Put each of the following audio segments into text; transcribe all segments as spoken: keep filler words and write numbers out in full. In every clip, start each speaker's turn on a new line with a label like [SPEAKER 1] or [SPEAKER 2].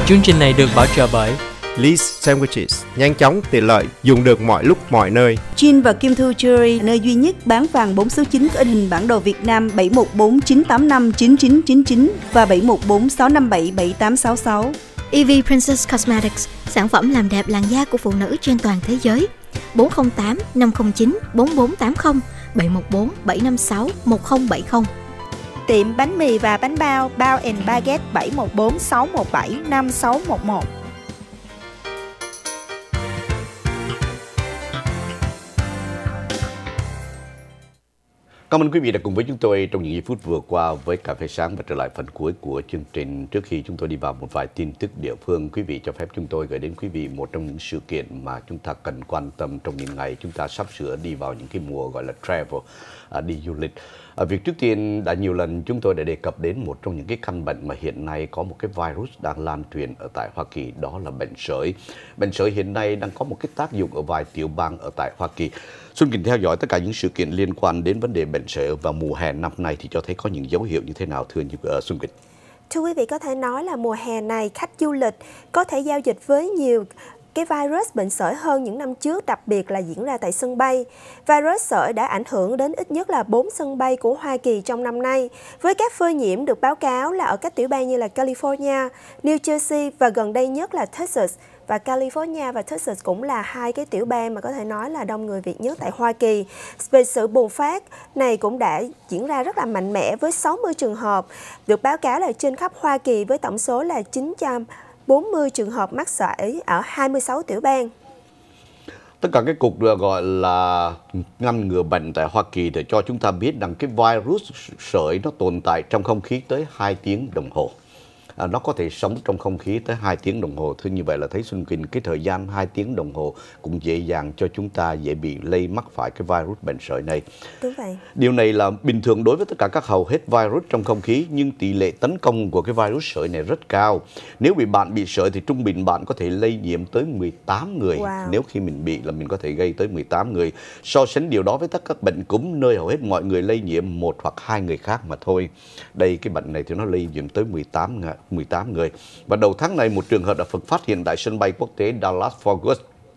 [SPEAKER 1] Chương trình này được bảo trợ bởi
[SPEAKER 2] Lee's Sandwiches, nhanh chóng, tiện lợi, dùng được mọi lúc, mọi nơi.
[SPEAKER 3] Jin và Kim Thu Jewelry, nơi duy nhất bán vàng bốn số chín có in hình bản đồ Việt Nam bảy một bốn chín tám năm chín chín chín chín và bảy một bốn sáu năm bảy bảy tám sáu sáu.
[SPEAKER 4] e vê Princess Cosmetics, sản phẩm làm đẹp làn da của phụ nữ trên toàn thế giới. bốn không tám năm không chín bốn bốn tám không, bảy một bốn bảy năm sáu một không bảy không.
[SPEAKER 5] Tiệm bánh mì và bánh bao Bao and Baguette bảy một bốn sáu một bảy năm sáu một một.
[SPEAKER 6] Cảm ơn quý vị đã cùng với chúng tôi trong những giây phút vừa qua với Cà phê sáng và trở lại phần cuối của chương trình. Trước khi chúng tôi đi vào một vài tin tức địa phương, quý vị cho phép chúng tôi gửi đến quý vị một trong những sự kiện mà chúng ta cần quan tâm trong những ngày chúng ta sắp sửa đi vào những cái mùa gọi là travel, à, đi du lịch. À, việc trước tiên đã nhiều lần chúng tôi đã đề cập đến một trong những cái căn bệnh mà hiện nay có một cái virus đang lan truyền ở tại Hoa Kỳ, đó là bệnh sởi. Bệnh sởi hiện nay đang có một cái tác dụng ở vài tiểu bang ở tại Hoa Kỳ. Xuân Kính theo dõi tất cả những sự kiện liên quan đến vấn đề bệnh sởi vào mùa hè năm nay thì cho thấy có những dấu hiệu như thế nào thưa như uh, Xuân Kính?
[SPEAKER 7] Thưa quý vị, có thể nói là mùa hè này khách du lịch có thể giao dịch với nhiều cái virus bệnh sởi hơn những năm trước, đặc biệt là diễn ra tại sân bay. Virus sởi đã ảnh hưởng đến ít nhất là bốn sân bay của Hoa Kỳ trong năm nay, với các phơi nhiễm được báo cáo là ở các tiểu bang như là California, New Jersey và gần đây nhất là Texas. Và California và Texas cũng là hai cái tiểu bang mà có thể nói là đông người Việt nhất tại Hoa Kỳ. Về sự bùng phát này cũng đã diễn ra rất là mạnh mẽ với sáu mươi trường hợp được báo cáo là trên khắp Hoa Kỳ, với tổng số là chín trăm bốn mươi trường hợp mắc sởi ở hai mươi sáu tiểu bang.
[SPEAKER 6] Tất cả cái cục gọi là ngăn ngừa bệnh tại Hoa Kỳ để cho chúng ta biết rằng cái virus sởi nó tồn tại trong không khí tới hai tiếng đồng hồ. À, nó có thể sống trong không khí tới hai tiếng đồng hồ. Thưa như vậy là thấy Xuân Kính cái thời gian hai tiếng đồng hồ cũng dễ dàng cho chúng ta dễ bị lây mắc phải cái virus bệnh sởi này.
[SPEAKER 7] Đúng vậy.
[SPEAKER 6] Điều này là bình thường đối với tất cả các hầu hết virus trong không khí, nhưng tỷ lệ tấn công của cái virus sởi này rất cao. Nếu bị bạn bị sởi thì trung bình bạn có thể lây nhiễm tới mười tám người.
[SPEAKER 7] Wow.
[SPEAKER 6] Nếu khi mình bị là mình có thể gây tới mười tám người. So sánh điều đó với tất cả các bệnh cúm nơi hầu hết mọi người lây nhiễm một hoặc hai người khác mà thôi. Đây cái bệnh này thì nó lây nhiễm tới mười tám người. Và đầu tháng này một trường hợp đã được phát hiện tại sân bay quốc tế Dallas-Fort Worth,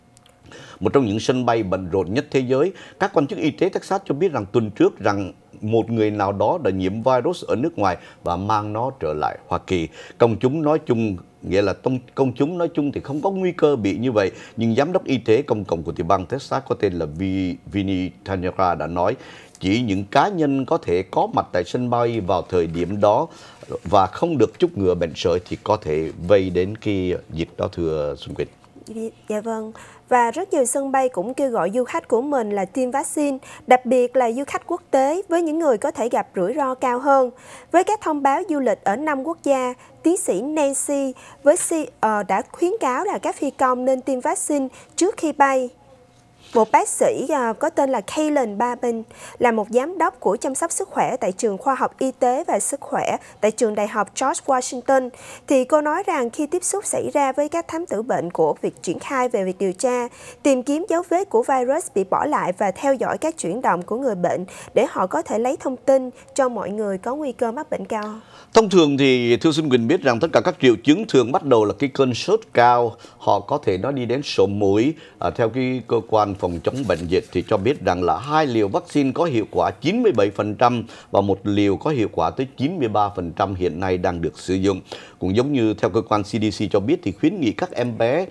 [SPEAKER 6] một trong những sân bay bận rộn nhất thế giới. Các quan chức y tế Texas cho biết rằng tuần trước rằng một người nào đó đã nhiễm virus ở nước ngoài và mang nó trở lại Hoa Kỳ. Công chúng nói chung, nghĩa là công chúng nói chung thì không có nguy cơ bị như vậy, nhưng giám đốc y tế công cộng của tiểu bang Texas có tên là Vinny Tanera đã nói chỉ những cá nhân có thể có mặt tại sân bay vào thời điểm đó và không được chích ngừa bệnh sởi thì có thể vây đến cái dịch đó, thưa Xuân Quỳnh.
[SPEAKER 7] Dạ vâng. Và rất nhiều sân bay cũng kêu gọi du khách của mình là tiêm vaccine, đặc biệt là du khách quốc tế với những người có thể gặp rủi ro cao hơn. Với các thông báo du lịch ở năm quốc gia, tiến sĩ Nancy với C, uh, đã khuyến cáo là các phi công nên tiêm vaccine trước khi bay. Một bác sĩ uh, có tên là Kaylen Babin là một giám đốc của chăm sóc sức khỏe tại trường khoa học y tế và sức khỏe tại trường đại học George Washington. Thì cô nói rằng khi tiếp xúc xảy ra với các thám tử bệnh của việc triển khai về việc điều tra, tìm kiếm dấu vết của virus bị bỏ lại và theo dõi các chuyển động của người bệnh để họ có thể lấy thông tin cho mọi người có nguy cơ mắc bệnh cao.
[SPEAKER 6] Thông thường thì thưa Xuân Quỳnh biết rằng tất cả các triệu chứng thường bắt đầu là cái cơn sốt cao, họ có thể nó đi đến sổ mũi. À, theo cái cơ quan phòng chống bệnh dịch thì cho biết rằng là hai liều vaccine có hiệu quả chín mươi bảy phần trăm và một liều có hiệu quả tới chín mươi ba phần trăm hiện nay đang được sử dụng. Cũng giống như theo cơ quan C D C cho biết thì khuyến nghị các em bé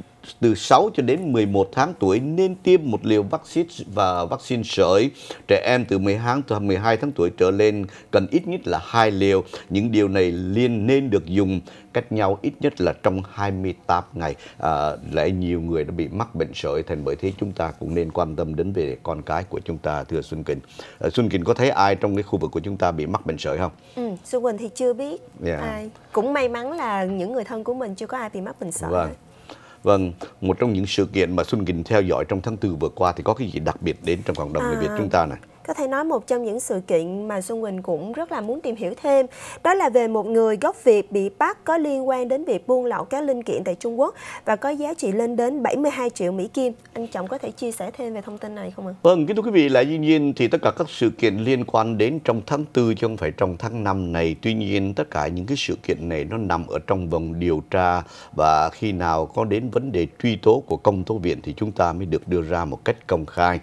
[SPEAKER 6] từ sáu cho đến mười một tháng tuổi nên tiêm một liều vaccine và vaccine sởi. Trẻ em từ mười hai tháng tuổi trở lên cần ít nhất là hai liều. Những điều này liên nên được dùng cách nhau ít nhất là trong hai mươi tám ngày. À, lại nhiều người đã bị mắc bệnh sởi, thành bởi thế chúng ta cũng nên quan tâm đến về con cái của chúng ta, thưa Xuân Kính. À, Xuân Kính có thấy ai trong cái khu vực của chúng ta bị mắc bệnh sởi không?
[SPEAKER 7] Ừ, Xuân Quỳnh thì chưa biết
[SPEAKER 6] Yeah.
[SPEAKER 7] ai. Cũng may mắn là những người thân của mình chưa có ai bị mắc bệnh sởi.
[SPEAKER 6] Vâng. Vâng, một trong những sự kiện mà Xuân Kính theo dõi trong tháng tư vừa qua thì có cái gì đặc biệt đến trong cộng đồng người
[SPEAKER 7] à,
[SPEAKER 6] Việt chúng ta này?
[SPEAKER 7] Có thể nói một trong những sự kiện mà Xuân Quỳnh cũng rất là muốn tìm hiểu thêm, đó là về một người gốc Việt bị bắt có liên quan đến việc buôn lậu các linh kiện tại Trung Quốc và có giá trị lên đến bảy mươi hai triệu Mỹ Kim. Anh Trọng có thể chia sẻ thêm về thông tin này không ạ?
[SPEAKER 6] Vâng, kính thưa quý vị, lại dĩ nhiên thì tất cả các sự kiện liên quan đến trong tháng tư chứ không phải trong tháng năm này. Tuy nhiên tất cả những cái sự kiện này nó nằm ở trong vòng điều tra, và khi nào có đến vấn đề truy tố của công tố viện thì chúng ta mới được đưa ra một cách công khai.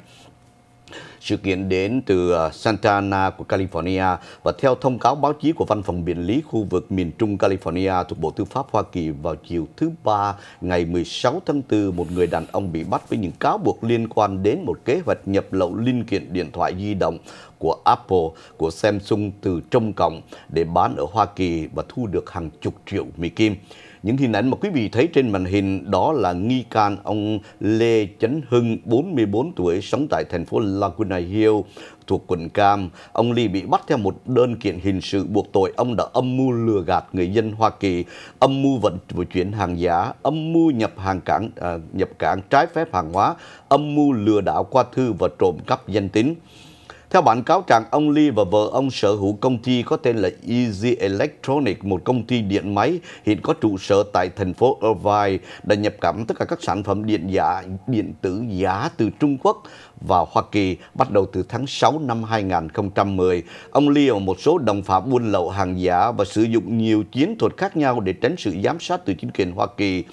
[SPEAKER 6] Sự kiện đến từ Santa Ana của California, và theo thông cáo báo chí của Văn phòng Biện lý khu vực miền Trung California thuộc Bộ Tư pháp Hoa Kỳ, vào chiều thứ Ba ngày mười sáu tháng tư, một người đàn ông bị bắt với những cáo buộc liên quan đến một kế hoạch nhập lậu linh kiện điện thoại di động của Apple, của Samsung từ Trung Cộng để bán ở Hoa Kỳ và thu được hàng chục triệu Mỹ Kim. Những hình ảnh mà quý vị thấy trên màn hình đó là nghi can ông Lê Chấn Hưng, bốn mươi bốn tuổi, sống tại thành phố Laguna Hill thuộc quận Cam. Ông Lee bị bắt theo một đơn kiện hình sự buộc tội ông đã âm mưu lừa gạt người dân Hoa Kỳ, âm mưu vận chuyển hàng giả, âm mưu nhập hàng cảng à, nhập cảng trái phép hàng hóa, âm mưu lừa đảo qua thư và trộm cắp danh tính. Theo bản cáo trạng, ông Lee và vợ ông sở hữu công ty có tên là Easy Electronic, một công ty điện máy hiện có trụ sở tại thành phố Irvine, đã nhập cắm tất cả các sản phẩm điện giả, điện tử giả từ Trung Quốc vào Hoa Kỳ bắt đầu từ tháng sáu năm hai nghìn không trăm mười. Ông Lee và một số đồng phạm buôn lậu hàng giả và sử dụng nhiều chiến thuật khác nhau để tránh sự giám sát từ chính quyền Hoa Kỳ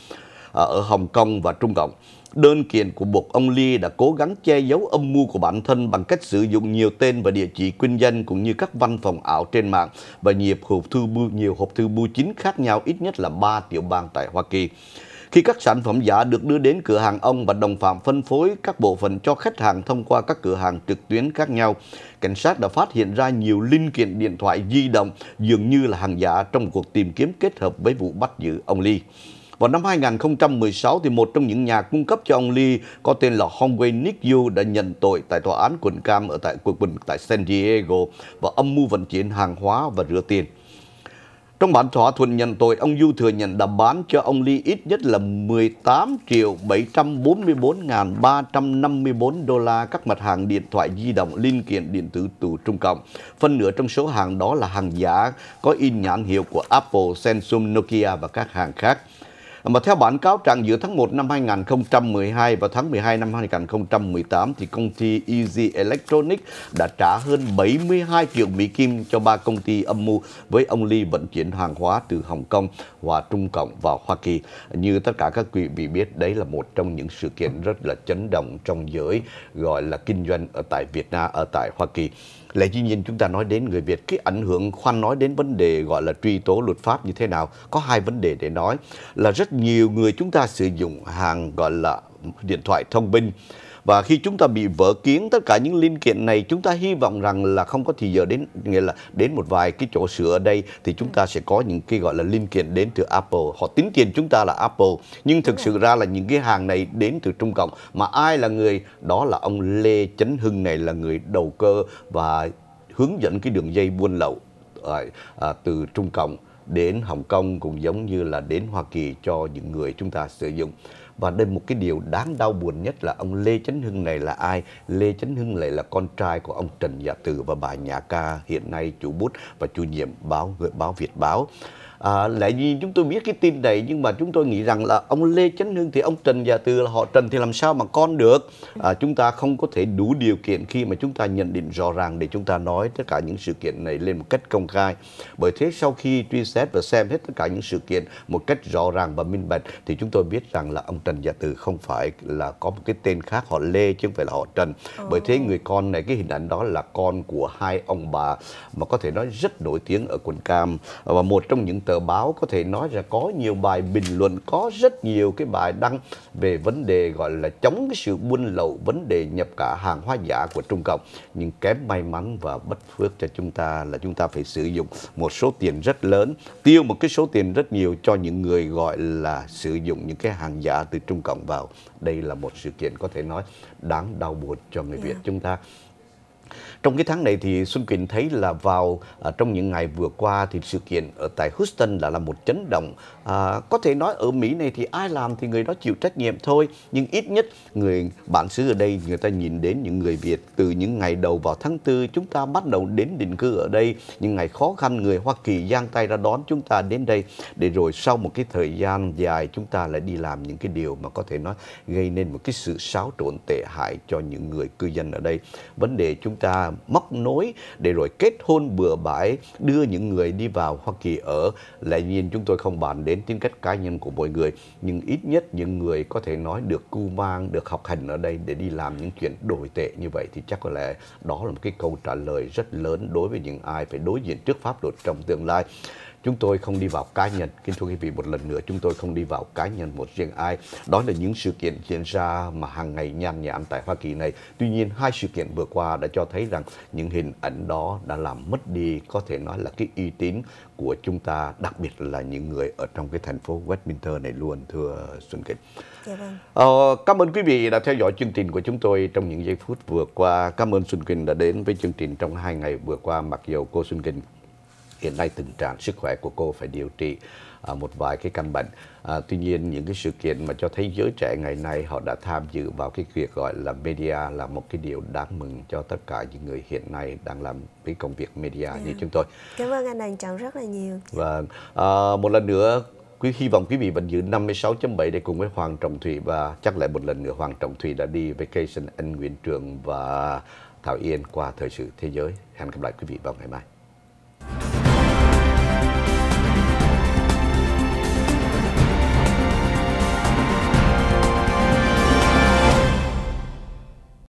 [SPEAKER 6] ở Hồng Kông và Trung Cộng. Đơn kiện của buộc ông Lee đã cố gắng che giấu âm mưu của bản thân bằng cách sử dụng nhiều tên và địa chỉ kinh doanh cũng như các văn phòng ảo trên mạng và nhiều hộp thư bưu nhiều hộp thư bưu chính khác nhau, ít nhất là ba tiểu bang tại Hoa Kỳ. Khi các sản phẩm giả được đưa đến cửa hàng ông và đồng phạm phân phối các bộ phận cho khách hàng thông qua các cửa hàng trực tuyến khác nhau, cảnh sát đã phát hiện ra nhiều linh kiện điện thoại di động dường như là hàng giả trong một cuộc tìm kiếm kết hợp với vụ bắt giữ ông Lee. Vào năm hai nghìn không trăm mười sáu, thì một trong những nhà cung cấp cho ông Lee có tên là Hongwei Nick Yu đã nhận tội tại tòa án quận Cam ở tại quận tại San Diego và âm mưu vận chuyển hàng hóa và rửa tiền. Trong bản thỏa thuận nhận tội, ông Yu thừa nhận đã bán cho ông Lee ít nhất là mười tám triệu bảy trăm bốn mươi tư nghìn ba trăm năm mươi tư đô la các mặt hàng điện thoại di động, linh kiện điện tử từ Trung Cộng. Phân nửa trong số hàng đó là hàng giả có in nhãn hiệu của Apple, Samsung, Nokia và các hàng khác. Mà theo bản cáo trạng, giữa tháng một năm hai nghìn không trăm mười hai và tháng mười hai năm hai nghìn không trăm mười tám, thì công ty Easy Electronic đã trả hơn bảy mươi hai triệu Mỹ Kim cho ba công ty âm mưu với ông Lee vận chuyển hàng hóa từ Hồng Kông và Trung Cộng vào Hoa Kỳ. Như tất cả các quý vị biết, đấy là một trong những sự kiện rất là chấn động trong giới gọi là kinh doanh ở tại Việt Nam, ở tại Hoa Kỳ. Lại dĩ nhiên chúng ta nói đến người Việt, cái ảnh hưởng, khoan nói đến vấn đề gọi là truy tố luật pháp như thế nào, có hai vấn đề để nói là rất nhiều người chúng ta sử dụng hàng gọi là điện thoại thông minh. Và khi chúng ta bị vỡ kiến tất cả những linh kiện này, chúng ta hy vọng rằng là không có thì giờ đến, nghĩa là đến một vài cái chỗ sửa ở đây thì chúng ta sẽ có những cái gọi là linh kiện đến từ Apple. Họ tính tiền chúng ta là Apple, nhưng thực sự ra là những cái hàng này đến từ Trung Cộng. Mà ai là người? Đó là ông Lê Chấn Hưng này là người đầu cơ và hướng dẫn cái đường dây buôn lậu à, từ Trung Cộng đến Hồng Kông, cũng giống như là đến Hoa Kỳ cho những người chúng ta sử dụng. Và đây một cái điều đáng đau buồn nhất là ông Lê Chấn Hưng này là ai? Lê Chấn Hưng lại là con trai của ông Trần Dạ Từ và bà Nhã Ca, hiện nay chủ bút và chủ nhiệm báo báo Việt Báo. À, lại vì chúng tôi biết cái tin này, nhưng mà chúng tôi nghĩ rằng là ông Lê Chấn Hưng thì ông Trần Dạ Từ là họ Trần thì làm sao mà con được. À, chúng ta không có thể đủ điều kiện khi mà chúng ta nhận định rõ ràng để chúng ta nói tất cả những sự kiện này lên một cách công khai. Bởi thế sau khi truy xét và xem hết tất cả những sự kiện một cách rõ ràng và minh bạch thì chúng tôi biết rằng là ông Trần Dạ Từ không phải là có một cái tên khác, họ Lê chứ không phải là họ Trần. Bởi thế người con này, cái hình ảnh đó là con của hai ông bà mà có thể nói rất nổi tiếng ở quận Cam, và một trong những tờ báo có thể nói là có nhiều bài bình luận, có rất nhiều cái bài đăng về vấn đề gọi là chống cái sự buôn lậu, vấn đề nhập cả hàng hóa giả của Trung Cộng. Nhưng kém may mắn và bất phước cho chúng ta là chúng ta phải sử dụng một số tiền rất lớn, tiêu một cái số tiền rất nhiều cho những người gọi là sử dụng những cái hàng giả từ Trung Cộng vào. Đây là một sự kiện có thể nói đáng đau buồn cho người Việt chúng ta. Trong cái tháng này thì Xuân Quỳnh thấy là vào à, trong những ngày vừa qua thì sự kiện ở tại Houston đã là một chấn động. À, có thể nói ở Mỹ này thì ai làm thì người đó chịu trách nhiệm thôi. Nhưng ít nhất người bản xứ ở đây người ta nhìn đến những người Việt từ những ngày đầu vào tháng tư chúng ta bắt đầu đến định cư ở đây. Những ngày khó khăn người Hoa Kỳ giang tay ra đón chúng ta đến đây. Để rồi sau một cái thời gian dài chúng ta lại đi làm những cái điều mà có thể nói gây nên một cái sự xáo trộn tệ hại cho những người cư dân ở đây. Vấn đề chúng ta móc nối để rồi kết hôn bừa bãi đưa những người đi vào Hoa Kỳ ở. Lại nhiên chúng tôi không bàn đến tính cách cá nhân của mỗi người, nhưng ít nhất những người có thể nói được cưu mang, được học hành ở đây để đi làm những chuyện đồi tệ như vậy thì chắc có lẽ đó là một cái câu trả lời rất lớn đối với những ai phải đối diện trước pháp luật trong tương lai. Chúng tôi không đi vào cá nhân, kính thưa quý vị, một lần nữa chúng tôi không đi vào cá nhân một riêng ai. Đó là những sự kiện diễn ra mà hàng ngày nhan nhản tại Hoa Kỳ này. Tuy nhiên hai sự kiện vừa qua đã cho thấy rằng những hình ảnh đó đã làm mất đi có thể nói là cái uy tín của chúng ta, đặc biệt là những người ở trong cái thành phố Westminster này luôn, thưa Xuân Quỳnh.
[SPEAKER 7] Dạ vâng.
[SPEAKER 6] Ờ, cảm ơn quý vị đã theo dõi chương trình của chúng tôi trong những giây phút vừa qua. Cảm ơn Xuân Quỳnh đã đến với chương trình trong hai ngày vừa qua, mặc dù cô Xuân Quỳnh hiện nay tình trạng sức khỏe của cô phải điều trị à, một vài cái căn bệnh. À, tuy nhiên những cái sự kiện mà cho thấy giới trẻ ngày nay họ đã tham dự vào cái việc gọi là media là một cái điều đáng mừng cho tất cả những người hiện nay đang làm cái công việc media yeah. như chúng tôi.
[SPEAKER 7] Cảm ơn anh Anh Trọng rất là nhiều.
[SPEAKER 6] Và à, một lần nữa quý hy vọng quý vị vẫn giữ năm mươi sáu chấm bảy để cùng với Hoàng Trọng Thủy, và chắc lại một lần nữa Hoàng Trọng Thủy đã đi vacation, anh Nguyễn Trường và Thảo Yên qua thời sự thế giới. Hẹn gặp lại quý vị vào ngày mai.